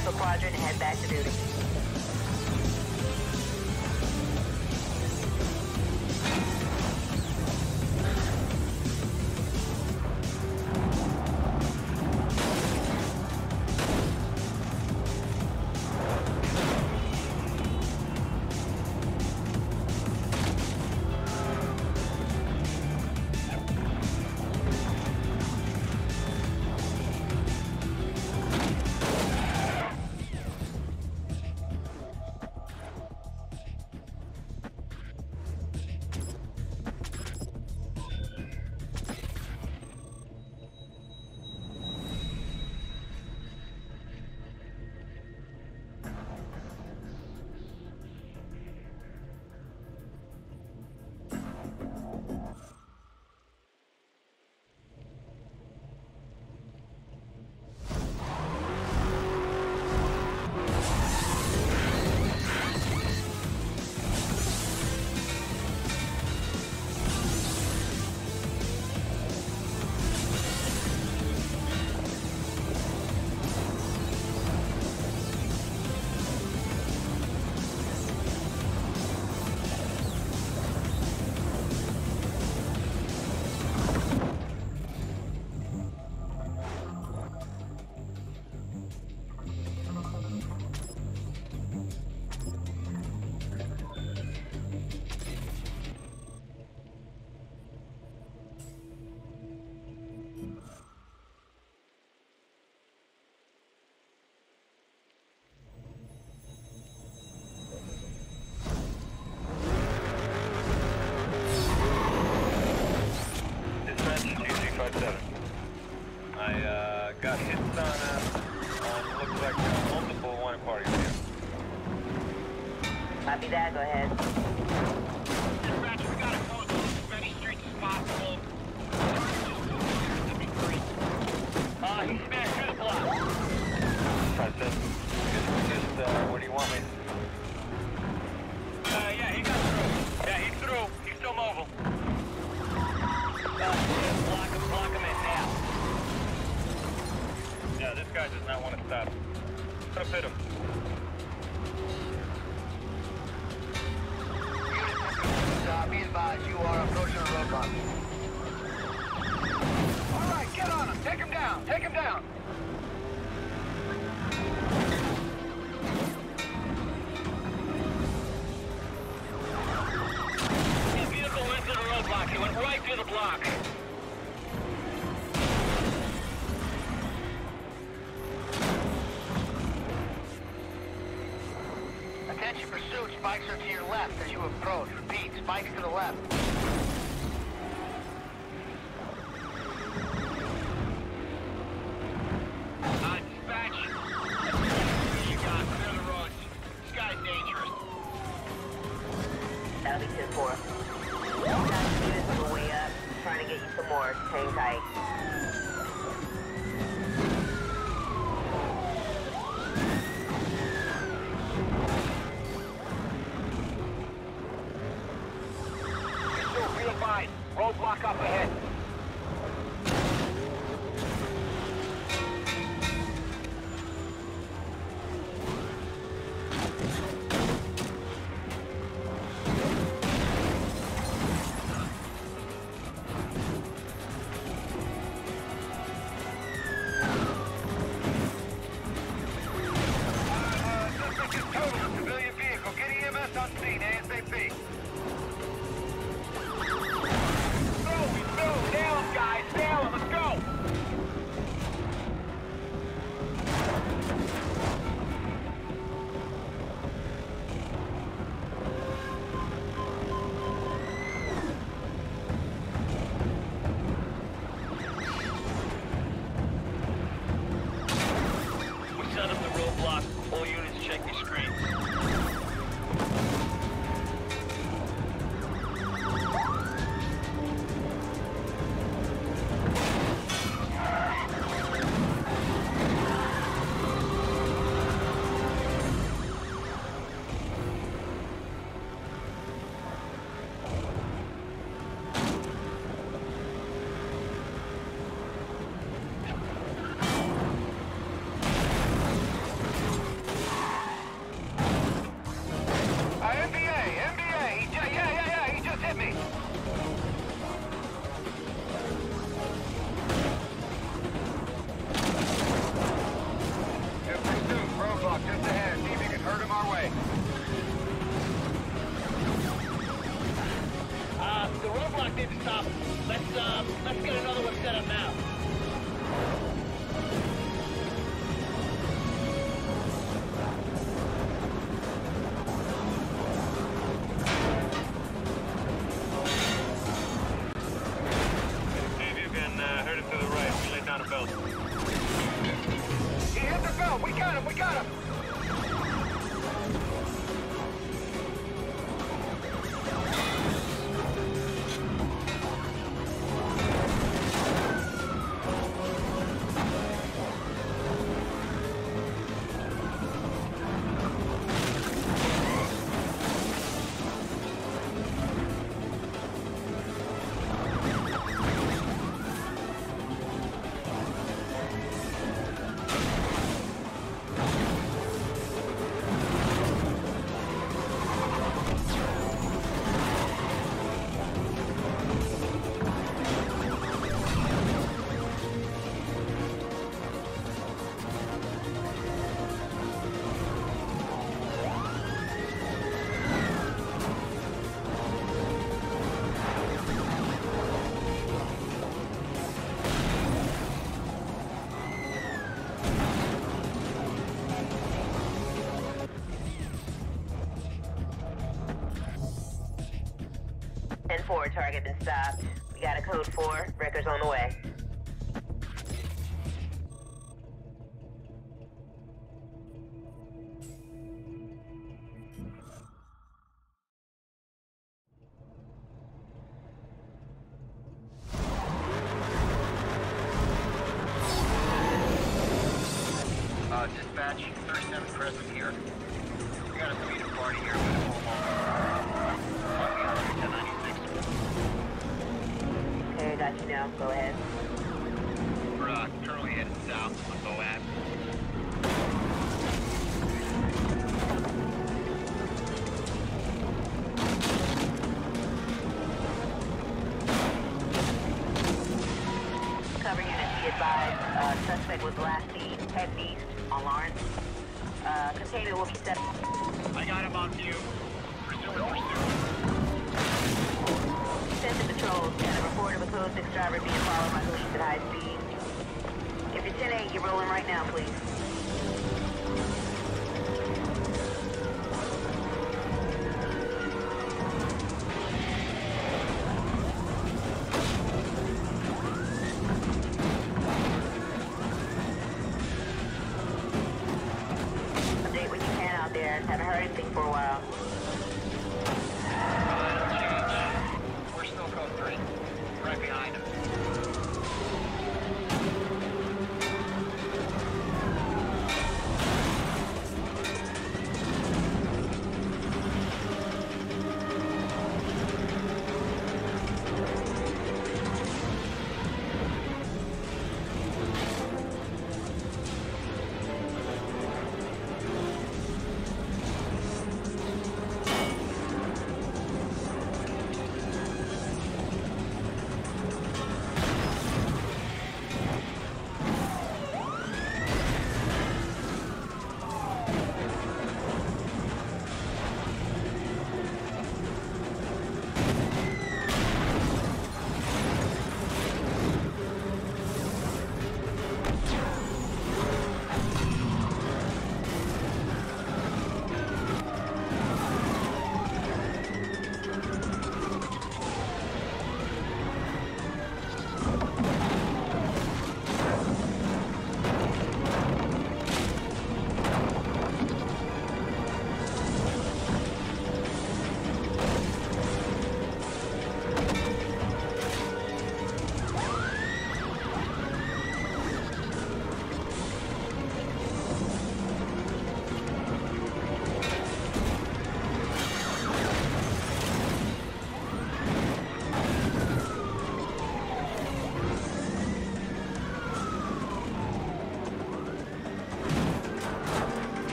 cancel quadrant and head back to duty. I got hits on looks like multiple wanted parties here. Copy that, go ahead. Dispatch, we gotta close as many streets as possible. That'd be great. He smashed through the block. Right, just, where do you want me? Yeah, he got through. Yeah, he's through. He's still mobile. Block him in now. Yeah, this guy does not want to stop. Put hit him. Be advised, you are approaching a roadblock. All right, get on him. Take him down. Take him down. His vehicle went through the roadblock. He went right through the block. Attention pursuit. Spikes are to your left as you approach. Repeat, spikes to the left. Dispatch. You got clear the roads. This guy's dangerous. That'll be 10-4. Got units on the way up. Trying to get you some more. Hang tight. Be advised. Roadblock up ahead. Suspect is total. Civilian vehicle. Get EMS on scene ASAP. Go! seem to stop. Let's get another one set up now. See if you can hurt him to the right. We lay down a belt. He hit the belt. We got him. We got him. Target been stopped. We got a code 4. Wrecker's on the way. Dispatch, 37 present here. We got a speed of party here with a full moment. We got 1096. Okay, got you now. Go ahead. We're currently headed south on Boab. Cover units, be advised. Suspect was last seen heading east on Lawrence. Container will be set. I got him on view. Pursuing pursuit. Sent to patrols. Got a report of a code 6 driver being followed by police at high speed. If you're 10-8, you're rolling right now, please. Update when you can out there. Haven't heard anything for a while. We're still code 3. Right behind him.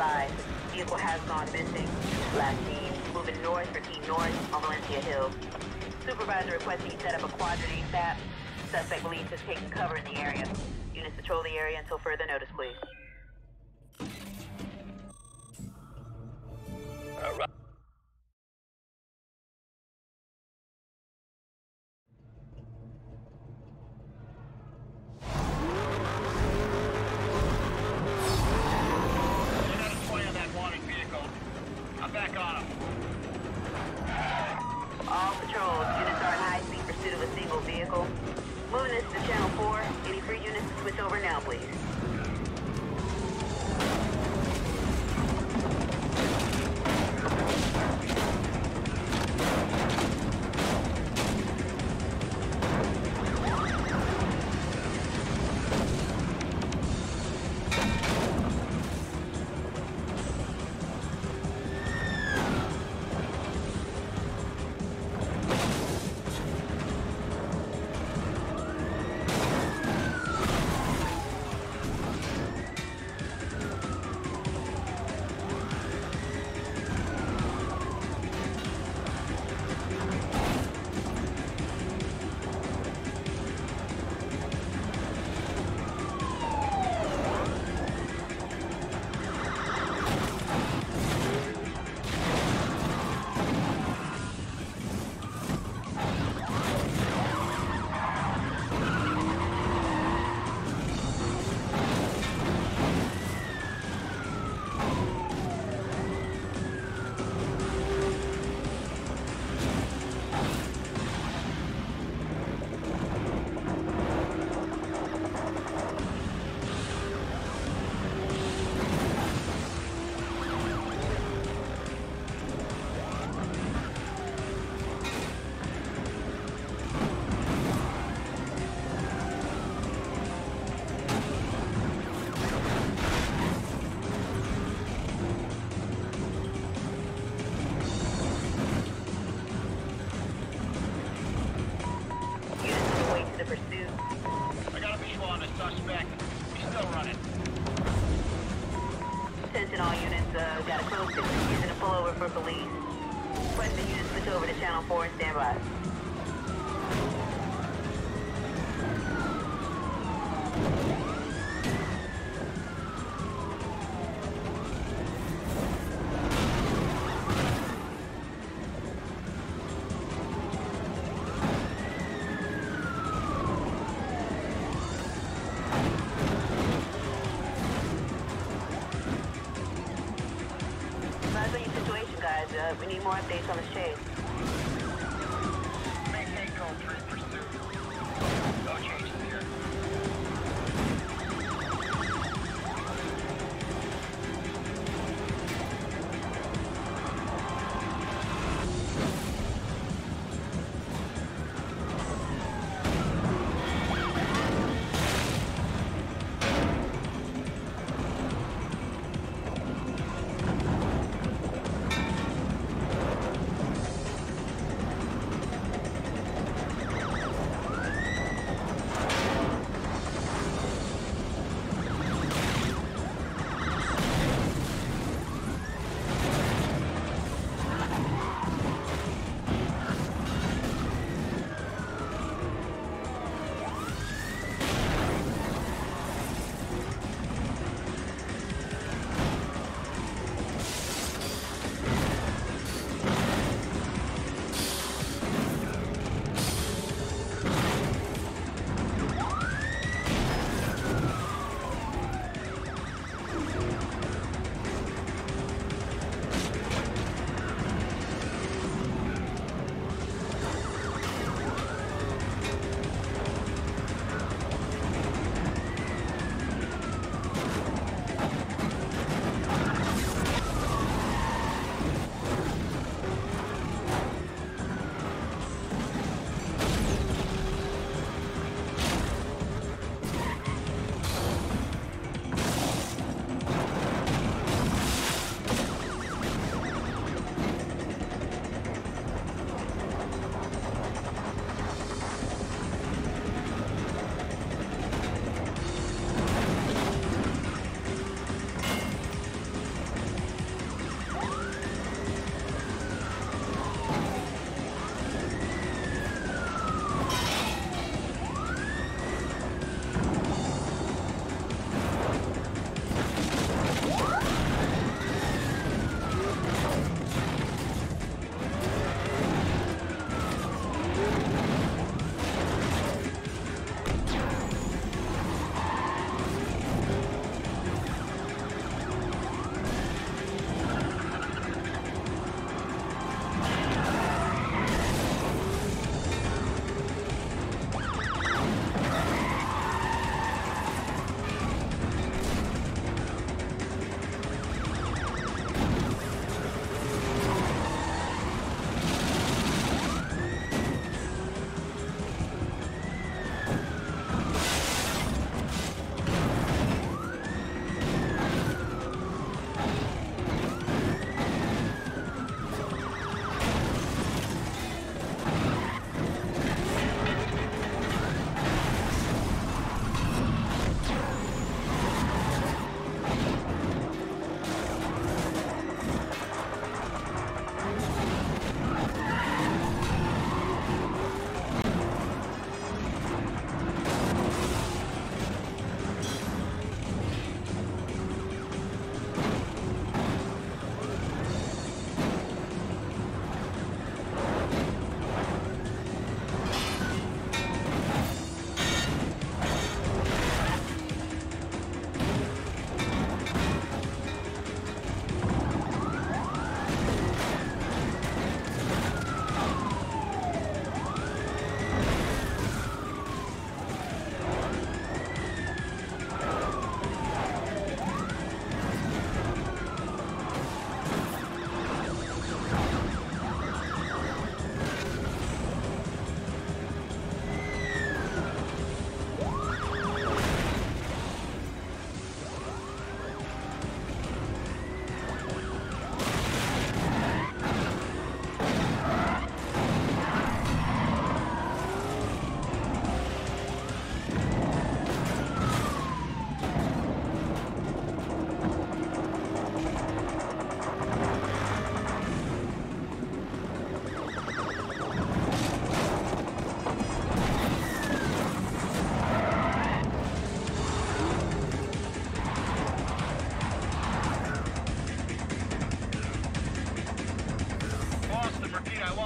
Vehicle has gone missing. Last seen moving north for Team North on Valencia Hill. Supervisor requesting you set up a quadrant ASAP. Suspect believes has taken cover in the area. Units patrol the area until further notice, please. All patrols, units are in high-speed pursuit of a single vehicle. Moving this to Channel 4. Any free units to switch over now, please. Attention all units, got a code 6 using a pullover for police. Request the units switch over to Channel 4 and stand by. Advise on your situation, guys. We need more updates on this chase. Maintain code 3 pursuit. No changes here.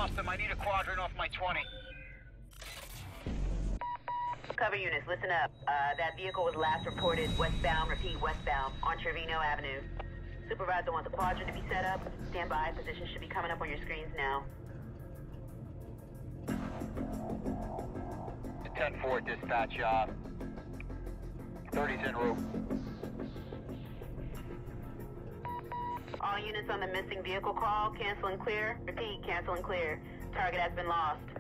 lost him. I need a quadrant off my 20. Cover units, listen up. That vehicle was last reported westbound, repeat westbound, on Trevino Avenue. Supervisor wants a quadrant to be set up. Stand by, position should be coming up on your screens now. 10-4 dispatch, 30's en route. All units on the missing vehicle call, cancel and clear. Repeat, cancel and clear. Target has been lost.